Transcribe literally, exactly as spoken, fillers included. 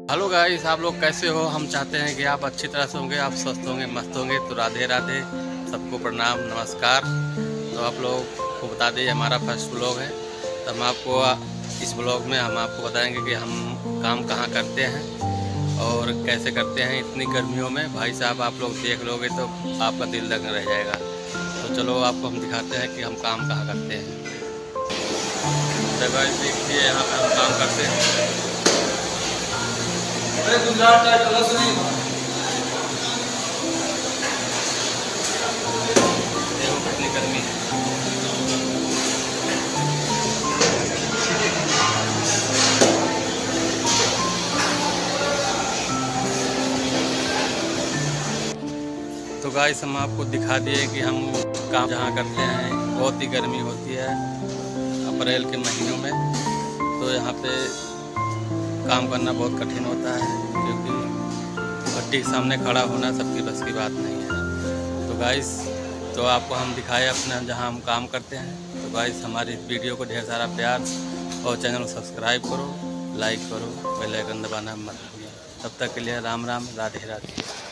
Hello guys, आप लोग कैसे हो। हम चाहते हैं कि आप अच्छी तरह से होंगे, आप स्वस्थ होंगे, मस्त होंगे। तो राधे राधे, सबको प्रणाम नमस्कार। तो आप लोग को बता दें, हमारा फर्स्ट ब्लॉग है। तो हम आपको इस ब्लॉग में हम आपको बताएंगे कि हम काम कहाँ करते हैं और कैसे करते हैं। इतनी गर्मियों में भाई साहब, आप लोग देख लोगे तो आपका दिल लग रह जाएगा। तो चलो आपको हम दिखाते हैं कि हम काम कहाँ करते हैं। तो गाइस देखिए, यहाँ पर हम काम करते हैं। अरे गुजरात का कलश नहीं देखो कितनी गर्मी है। तो गाइस हम आपको दिखा दिए कि हम काम जहाँ करते हैं। बहुत ही गर्मी होती है अप्रैल के महीनों में। तो यहाँ पे काम करना बहुत कठिन होता है, क्योंकि भट्टी के सामने खड़ा होना सबकी बस की बात नहीं है। तो गाइस, तो आपको हम दिखाए अपना जहाँ हम काम करते हैं। तो गाइस, हमारी वीडियो को ढेर सारा प्यार और चैनल को सब्सक्राइब करो, लाइक करो, बेल आइकन दबाना मत भूलिए। तब तक के लिए राम राम, राधे राधे।